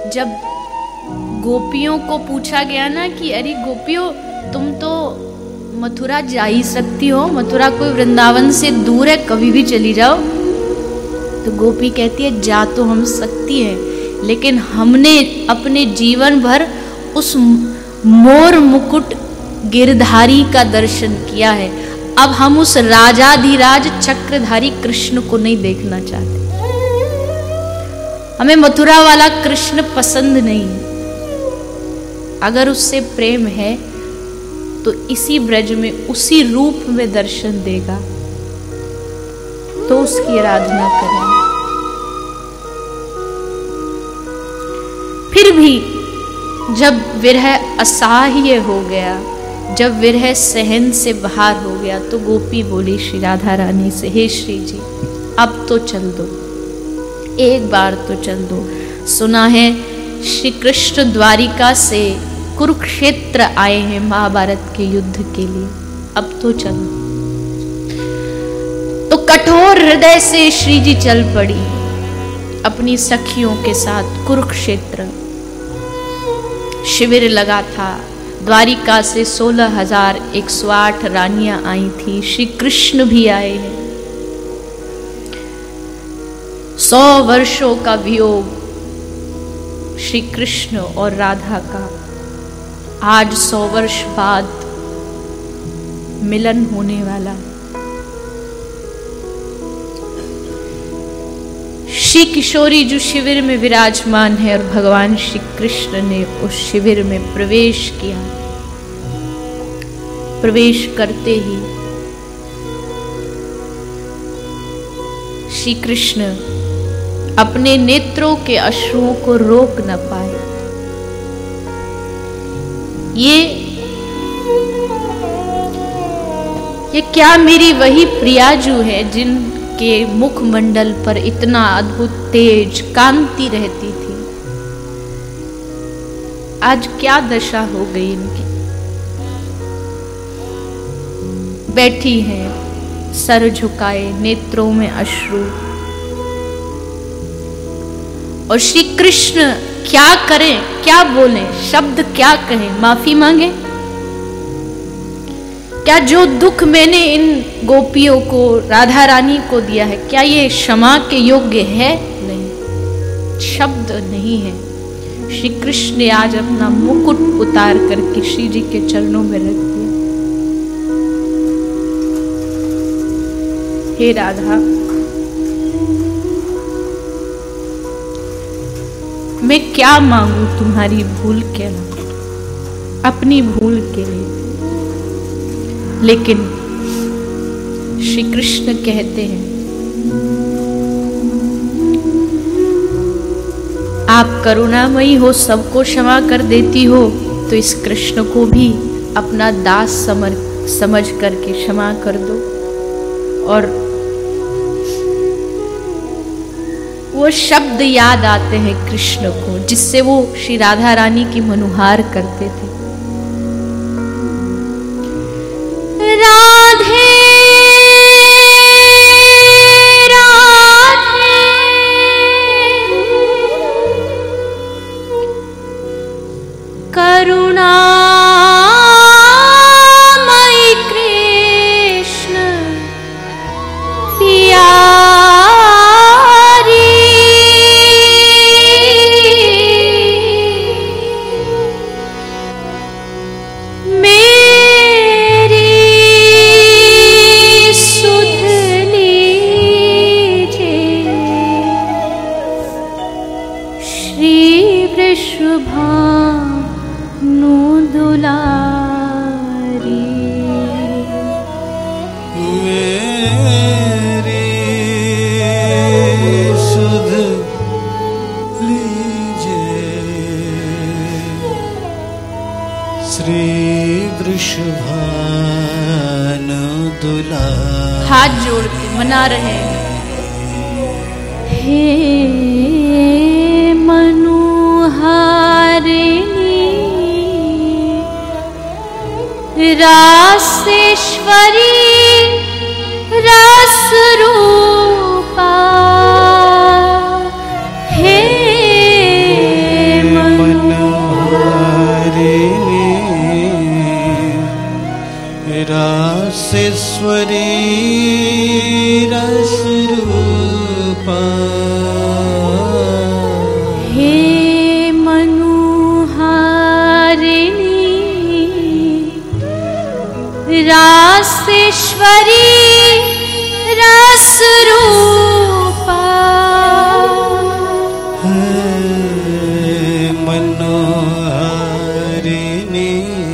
जब गोपियों को पूछा गया ना कि अरे गोपियों, तुम तो मथुरा जा ही सकती हो, मथुरा कोई वृंदावन से दूर है, कभी भी चली जाओ। तो गोपी कहती है जा तो हम सकती है, लेकिन हमने अपने जीवन भर उस मोर मुकुट गिरधारी का दर्शन किया है, अब हम उस राजाधिराज चक्रधारी कृष्ण को नहीं देखना चाहते। हमें मथुरा वाला कृष्ण पसंद नहीं है। अगर उससे प्रेम है तो इसी ब्रज में उसी रूप में दर्शन देगा, तो उसकी आराधना करें। फिर भी जब विरह असह्य हो गया, जब विरह सहन से बाहर हो गया, तो गोपी बोली श्री राधा रानी से, हे श्री जी अब तो चल दो, एक बार तो चल दो। सुना है श्री कृष्ण द्वारिका से कुरुक्षेत्र आए हैं महाभारत के युद्ध के लिए, अब तो चलो। तो कठोर हृदय से श्री जी चल पड़ी अपनी सखियों के साथ कुरुक्षेत्र। शिविर लगा था, द्वारिका से 16,108 रानियां आई थी, श्री कृष्ण भी आए हैं। 100 वर्षों का वियोग श्री कृष्ण और राधा का, आज 100 वर्ष बाद मिलन होने वाला। श्री किशोरी जो शिविर में विराजमान है, और भगवान श्री कृष्ण ने उस शिविर में प्रवेश किया। प्रवेश करते ही श्री कृष्ण अपने नेत्रों के अश्रुओं को रोक न पाए। ये क्या मेरी वही प्रियाजू है जिनके मुखमंडल पर इतना अद्भुत तेज कांति रहती थी, आज क्या दशा हो गई इनकी। बैठी हैं सर झुकाए, नेत्रों में अश्रु, और श्री कृष्ण क्या करें, क्या बोलें, शब्द क्या कहें, माफी मांगे। क्या जो दुख मैंने इन गोपियों को, राधा रानी को दिया है, क्या ये क्षमा के योग्य है? नहीं, शब्द नहीं है। श्री कृष्ण ने आज अपना मुकुट उतार करके श्री जी के चरणों में रख दिया। हे राधा, मैं क्या मांगू तुम्हारी भूल के लिए, अपनी भूल के लिए। लेकिन श्री कृष्ण कहते हैं आप करुणामयी हो, सबको क्षमा कर देती हो, तो इस कृष्ण को भी अपना दास समझ करके क्षमा कर दो। और वो शब्द याद आते हैं कृष्ण को, जिससे वो श्री राधा रानी की मनुहार करते थे। राधे राधे करुणामयी कृष्ण पिया हाथ जोड़ के मना रहे हैं। हे मनुहारिणी रासेश्वरी रस रूपा, हे रस रूपा। हे मनोहारिणी रासेश्वरी रस रूपा। मनोहारिणी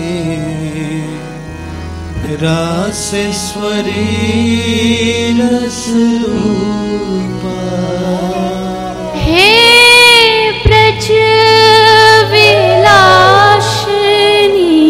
रासेश्वरी रस रूपा। हे ब्रज विलासिनी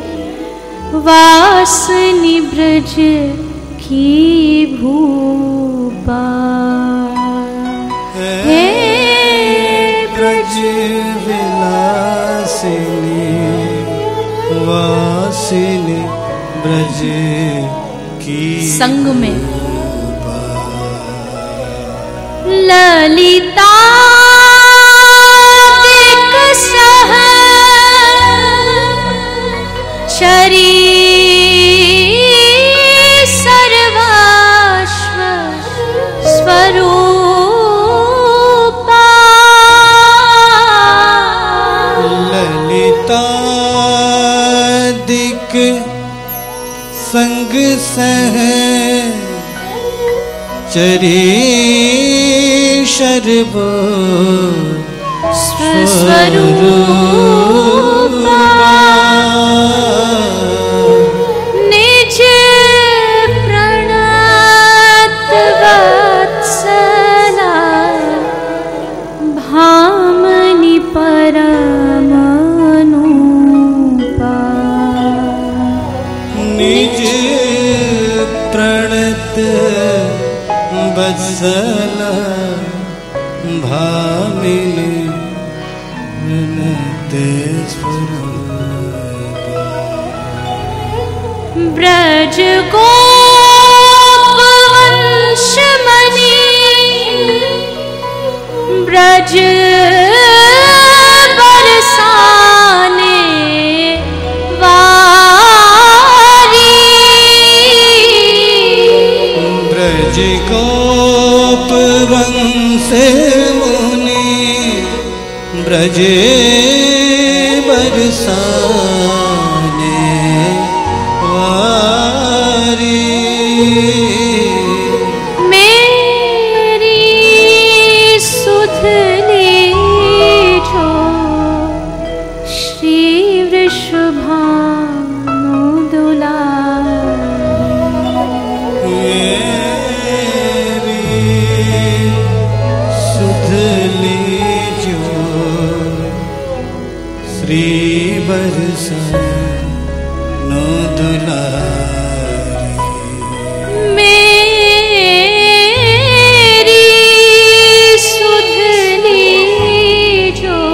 वासनी ब्रज की भूपा। हे ब्रज विलासिनी वासिनी ब्रज की संग में ललिता सह चरी सर्वस्व स्वरूपा। ललितादिक संग सह चरी सर्व स्वरूपा। निज प्रणत वत्सला भामनि परमनुपा। निज प्रणत वत्सला भामिनी ब्रज गोप वंशमणि ब्रज बरसाने वारी। ब्रज गोप वंश मुनि ब्रज बरसाने वारी। मेरी सुध लीजो श्री वृषभानु दुलारी। मेरी सुध लीजो श्री बरसानु दुलारी। मेरी सुध लीजो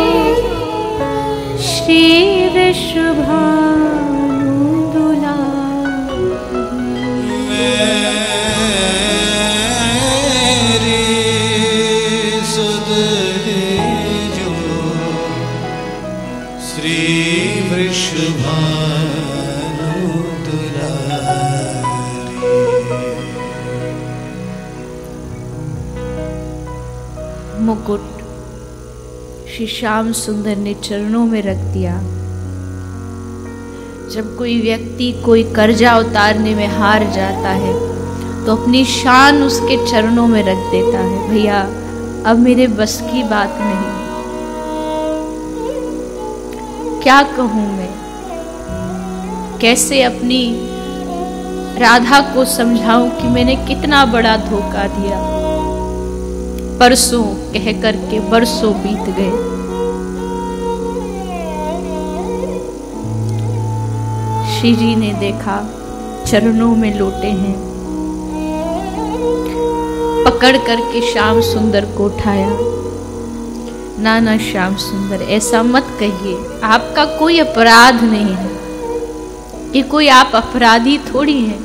श्री वृषभानु दुलारी। मेरी सुध लीजो श्री वृषभानु दुलारी। मुकुट श्री श्याम सुंदर ने चरणों में रख दिया। जब कोई व्यक्ति कोई कर्जा उतारने में हार जाता है तो अपनी शान उसके चरणों में रख देता है। भैया अब मेरे बस की बात नहीं, क्या कहूं मैं, कैसे अपनी राधा को समझाऊं कि मैंने कितना बड़ा धोखा दिया। परसों कह करके बरसों बीत गए। श्री जी ने देखा चरणों में लोटे हैं, पकड़ करके श्याम सुंदर को उठाया। ना श्याम सुंदर ऐसा मत कहिए, आपका कोई अपराध नहीं है, ये कोई आप अपराधी थोड़ी हैं।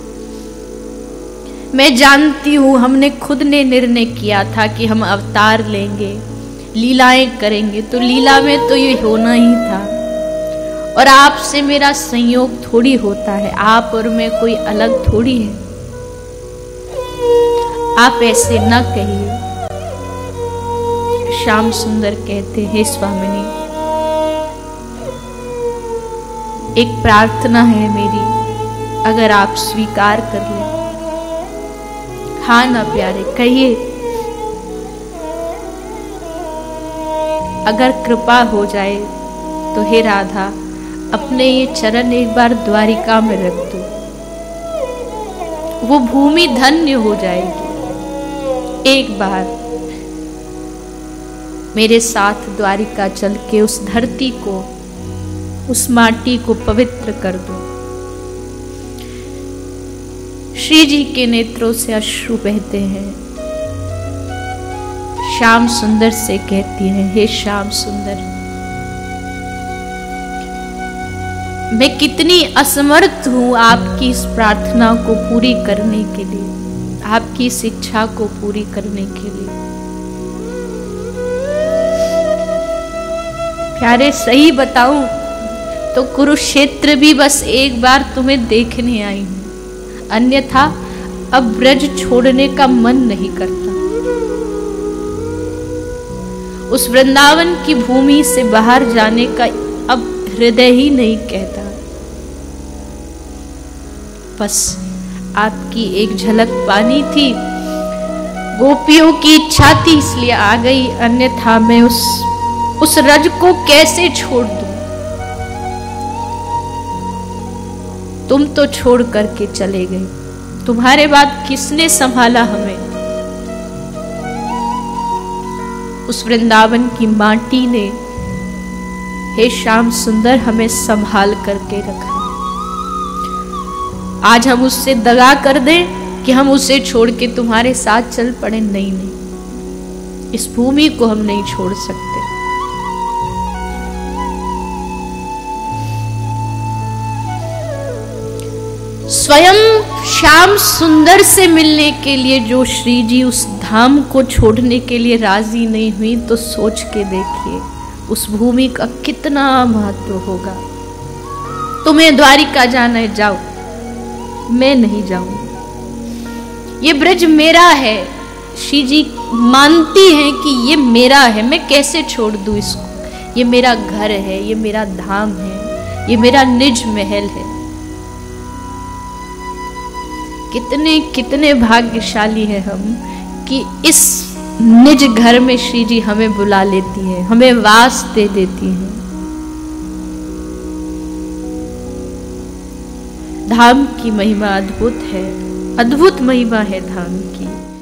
मैं जानती हूं हमने खुद ने निर्णय किया था कि हम अवतार लेंगे, लीलाएं करेंगे, तो लीला में तो ये होना ही था। और आपसे मेरा संयोग थोड़ी होता है, आप और मैं कोई अलग थोड़ी है। आप ऐसे न कहिए। श्याम सुंदर कहते हैं, स्वामिनी, एक प्रार्थना है मेरी, अगर आप स्वीकार कर लें। हाँ ना प्यारे, कहिए। अगर कृपा हो जाए तो हे राधा, अपने ये चरण एक बार द्वारिका में रख दो, वो भूमि धन्य हो जाएगी। एक बार मेरे साथ द्वारिका चल के उस धरती को, उस माटी को पवित्र कर दो। श्री जी के नेत्रों से अश्रु बहते हैं। श्याम सुंदर से कहती है, हे श्याम सुंदर, मैं कितनी असमर्थ हूं आपकी इस प्रार्थना को पूरी करने के लिए, आपकी इस इच्छा को पूरी करने के लिए। प्यारे, सही बताऊं तो कुरुक्षेत्र भी बस एक बार तुम्हें देखने आई हूं, अन्यथा अब ब्रज छोड़ने का मन नहीं करता। उस वृंदावन की भूमि से बाहर जाने का अब हृदय ही नहीं कहता। बस आपकी एक झलक पानी थी, गोपियों की इच्छा थी इसलिए आ गई, अन्यथा मैं उस रज को कैसे छोड़ दूं। तुम तो छोड़ करके चले गए, तुम्हारे बाद किसने संभाला हमें? उस वृंदावन की माटी ने, हे श्याम सुंदर, हमें संभाल करके रखा। आज हम उससे दगा कर दें कि हम उसे छोड़ के तुम्हारे साथ चल पड़े? नहीं नहीं, इस भूमि को हम नहीं छोड़ सकते। स्वयं श्याम सुंदर से मिलने के लिए जो श्री जी उस धाम को छोड़ने के लिए राजी नहीं हुई, तो सोच के देखिए उस भूमि का कितना महत्व होगा। तुम्हें द्वारिका जाना है, जाओ, मैं नहीं जाऊंगी। ये ब्रज मेरा है, श्री जी मानती हैं कि ये मेरा है, मैं कैसे छोड़ दूं इसको? ये मेरा घर है, ये मेरा धाम है, ये मेरा निज महल है। कितने कितने भाग्यशाली हैं हम कि इस निज घर में श्री जी हमें बुला लेती है, हमें वास दे देती है। धाम की महिमा अद्भुत है, अद्भुत महिमा है धाम की।